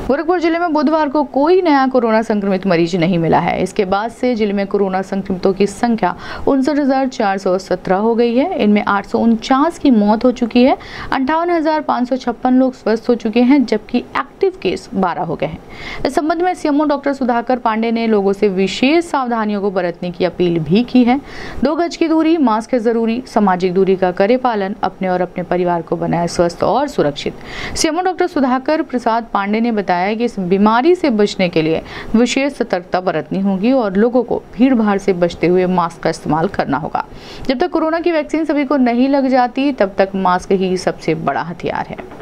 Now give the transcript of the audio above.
गोरखपुर जिले में बुधवार को कोई नया कोरोना संक्रमित मरीज नहीं मिला है। इसके बाद से जिले में कोरोना संक्रमितों की संख्या 59,417 हो गई है। इनमें 849 की मौत हो चुकी है। 58,556 लोग स्वस्थ हो चुके हैं, जबकि एक्टिव केस 12 हो गए हैं। इस संबंध में सीएमओ डॉक्टर सुधाकर पांडे ने लोगों से विशेष सावधानियों को बरतने की अपील भी की है। 2 गज की दूरी, मास्क है जरूरी, सामाजिक दूरी का करे पालन, अपने और अपने परिवार को बनाए स्वस्थ और सुरक्षित। सीएमओ डॉक्टर सुधाकर प्रसाद पांडे ने बताया कि इस बीमारी से बचने के लिए विशेष सतर्कता बरतनी होगी और लोगों को भीड़ भाड़ से बचते हुए मास्क का इस्तेमाल करना होगा। जब तक कोरोना की वैक्सीन सभी को नहीं लग जाती, तब तक मास्क ही सबसे बड़ा हथियार है।